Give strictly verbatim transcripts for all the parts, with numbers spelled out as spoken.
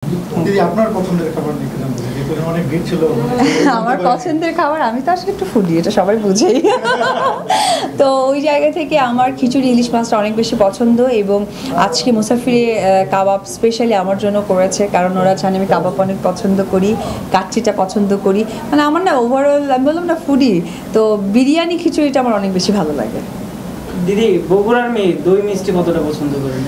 দিদি আপনার পছন্দের খাবার নিয়ে জানতে চাই, যেহেতু অনেক ভিড় ছিল। আমার পছন্দের খাবার, আমি তো আসলে একটু ফুডি, এটা সবাই বুঝেই। তো ওই জায়গা থেকে আমার খিচুড়ি ইলিশ মাছটা অনেক বেশি পছন্দ, এবং আজকে মুসাফিরে কাবাব স্পেশালি আমার জন্য করেছে, কারণ ওরা জানে আমি কাবাব অনেক পছন্দ করি, কাচ্চিটা পছন্দ করি, মানে আমার না ওভারঅল আমি বললাম না ফুডি, তো বিরিয়ানি খিচুড়িটা আমার অনেক বেশি ভালো লাগে। দিদি বগুড়ার মেয়ে দই মিষ্টি কতটা পছন্দ করেন?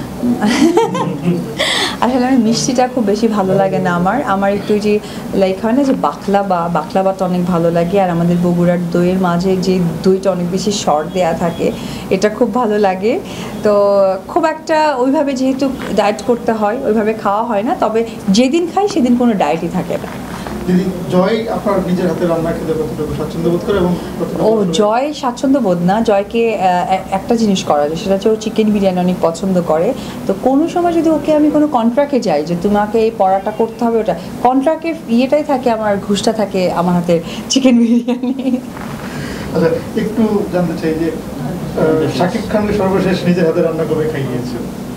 আসলে আমি মিষ্টিটা খুব বেশি ভালো লাগে না আমার আমার একটু যে লাইক হয় না যে বাকলাবা বাকলাবাটা অনেক ভালো লাগে, আর আমাদের বগুড়ার দইয়ের মাঝে যে দইটা অনেক বেশি সর দেয়া থাকে এটা খুব ভালো লাগে। তো খুব একটা ওইভাবে যেহেতু ডায়েট করতে হয় ওইভাবে খাওয়া হয় না, তবে যেদিন খাই সেদিন কোনো ডায়েটই থাকে না। দিদি জয় আপনার নিজের হাতে রান্না খেতে কতটুকু স্বাচ্ছন্দ্য বোধ করে? এবং ও জয় স্বাচ্ছন্দ্য বোধ না, জয়কে একটা জিনিস করা যায়, সেটা হচ্ছে ও চিকেন বিরিয়ানি অনেক পছন্দ করে। তো কোনো সময় যদি ওকে আমি কোনো কন্ট্রাক্টে যাই যে তোমাকে এই পড়াটা করতে হবে, ওটা কন্ট্রাক্টের ইয়েটাই থাকে, আমার ঘুষটা থাকে আমার হাতে চিকেন বিরিয়ানি। আচ্ছা, একটু জানতে চাই যে শাকিব খানকে সর্বশেষ নিজের হাতে রান্না করে খাইয়েছে?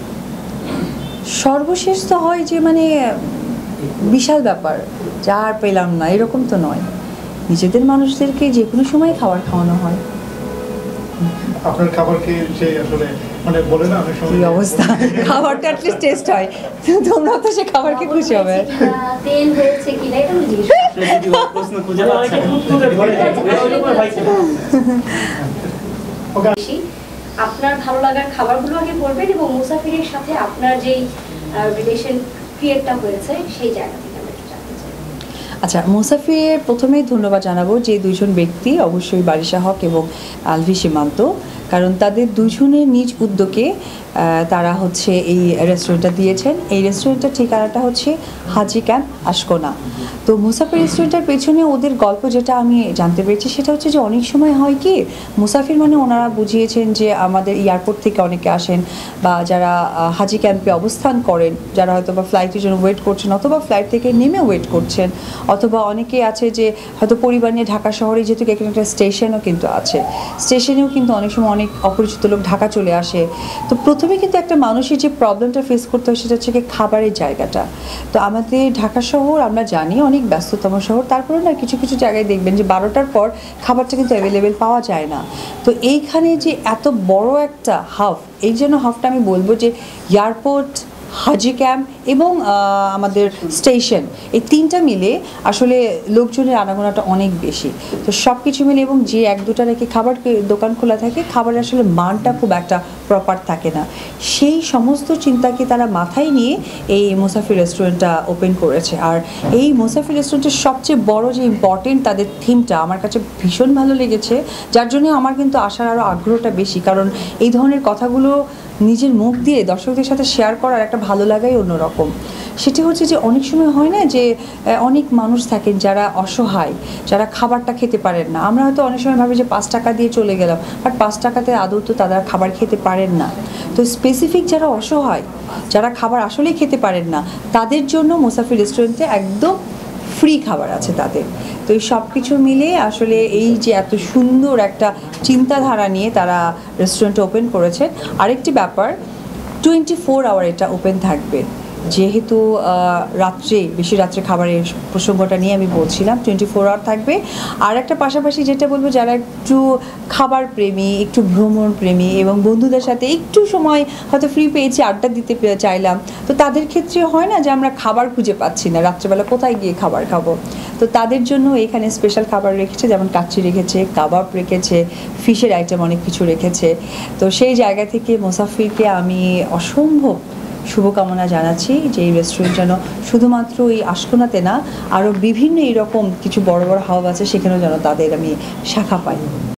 সর্বশেষ তো হয় যে মানে বিশাল ব্যাপার, যা আর পেলাম না এরকম তো নয়, নিজেদের মানুষদেরকে যে কোনো সময় খাবার খাওয়ানো হয়। আপনার খাবার খেয়ে সে আসলে মানে বলে না অনেক সময় কি অবস্থা, খাবারটা অ্যাটলিস্ট টেস্ট হয়, তোমরা তো সে খাবার খেয়ে খুশি হবে। তেল হয়েছে কিনা এটা জিজ্ঞেস প্রশ্ন খুঁজে পাচ্ছেন। আপনার ভালো লাগার খাবারগুলো আগে বলবেন, এবং মুসাফিরের সাথে আপনার যেই রিলেশন ক্রিয়েটটা হয়েছে সেই জায়গা থেকে আমরা একটু জানতে চাই। আচ্ছা, মুসাফিরের প্রথমেই ধন্যবাদ জানাবো যে দুইজন ব্যক্তি, অবশ্যই বারিশা হক এবং আলভি সীমান্ত, কারণ তাদের দুজনের নিজ উদ্যোগে তারা হচ্ছে এই রেস্টুরেন্টটা দিয়েছেন। এই রেস্টুরেন্টের ঠিকানাটা হচ্ছে হাজি ক্যাম্প আশকোনা। তো মুসাফির রেস্টুরেন্টের পেছনে ওদের গল্প যেটা আমি জানতে পেরেছি সেটা হচ্ছে যে অনেক সময় হয় কি, মুসাফির মানে ওনারা বুঝিয়েছেন যে আমাদের এয়ারপোর্ট থেকে অনেকে আসেন, বা যারা হাজি ক্যাম্পে অবস্থান করেন, যারা হয়তো বা ফ্লাইটের জন্য ওয়েট করছেন, অথবা ফ্লাইট থেকে নেমে ওয়েট করছেন, অথবা অনেকে আছে যে হয়তো পরিবার নিয়ে ঢাকা শহরে, যেহেতু এখানে একটা স্টেশনও কিন্তু আছে, স্টেশনেও কিন্তু অনেক সময় অনেক অপরিচিত লোক ঢাকা চলে আসে। তো প্রথমে কিন্তু একটা মানুষের যে প্রবলেমটা ফেস করতে হয় সেটা হচ্ছে কি খাবারের জায়গাটা। তো আমাদের ঢাকা শহর আমরা জানি অনেক ব্যস্ততম শহর, তারপরে না কিছু কিছু জায়গায় দেখবেন যে বারোটার পর খাবারটা কিন্তু অ্যাভেলেবেল পাওয়া যায় না। তো এইখানে যে এত বড় একটা হাব, এই জন্য হাবটা আমি বলবো যে এয়ারপোর্ট, হাজি ক্যাম্প এবং আমাদের স্টেশন, এই তিনটা মিলে আসলে লোকজনের আনাগোনাটা অনেক বেশি। তো সব কিছু মিলে, এবং যে এক দুটা রেখে খাবার দোকান খোলা থাকে, খাবারের আসলে মানটা খুব একটা প্রপার থাকে না, সেই সমস্ত চিন্তাকে তারা মাথায় নিয়ে এই মুসাফির রেস্টুরেন্টটা ওপেন করেছে। আর এই মুসাফির রেস্টুরেন্টের সবচেয়ে বড় যে ইম্পর্টেন্ট তাদের থিমটা আমার কাছে ভীষণ ভালো লেগেছে, যার জন্য আমার কিন্তু আসার আরও আগ্রহটা বেশি, কারণ এই ধরনের কথাগুলো নিজের মুখ দিয়ে দর্শকদের সাথে শেয়ার করার একটা ভালো লাগাই অন্যরকম। সেটি হচ্ছে যে অনেক সময় হয় না যে অনেক মানুষ থাকেন যারা অসহায়, যারা খাবারটা খেতে পারেন না। আমরা হয়তো অনেক সময় ভাবি যে পাঁচ টাকা দিয়ে চলে গেলাম, বাট পাঁচ টাকাতে আদৌ তো তারা খাবার খেতে পারেন না। তো স্পেসিফিক যারা অসহায়, যারা খাবার আসলেই খেতে পারেন না, তাদের জন্য মুসাফির রেস্টুরেন্টে একদম ফ্রি খাবার আছে তাদের। তো এই সব কিছু মিলে আসলে এই যে এত সুন্দর একটা চিন্তাধারা নিয়ে তারা রেস্টুরেন্ট ওপেন করেছেন। আরেকটি ব্যাপার, টোয়েন্টি ফোর আওয়ার এটা ওপেন থাকবে, যেহেতু রাত্রে বেশি রাত্রে খাবারের প্রসঙ্গটা নিয়ে আমি বলছিলাম, টোয়েন্টি ফোর আওয়ার থাকবে। আর একটা পাশাপাশি যেটা বলবো, যারা একটু খাবার প্রেমী, একটু ভ্রমণ প্রেমী এবং বন্ধুদের সাথে একটু সময় হয়তো ফ্রি পেয়েছি, আড্ডা দিতে চাইলাম, তো তাদের ক্ষেত্রে হয় না যে আমরা খাবার খুঁজে পাচ্ছি না, রাত্রেবেলা কোথায় গিয়ে খাবার খাবো, তো তাদের জন্য এখানে স্পেশাল খাবার রেখেছে, যেমন কাচ্চি রেখেছে, কাবাব রেখেছে, ফিশের আইটেম অনেক কিছু রেখেছে। তো সেই জায়গা থেকে মুসাফিরকে আমি অসম্ভব শুভকামনা জানাচ্ছি যে এই রেস্টুরেন্ট যেন শুধুমাত্র এই আশকোনাতে না, আরও বিভিন্ন এরকম কিছু বড় বড় হাব আছে সেখানেও যেন তাদের আমি শাখা পাই।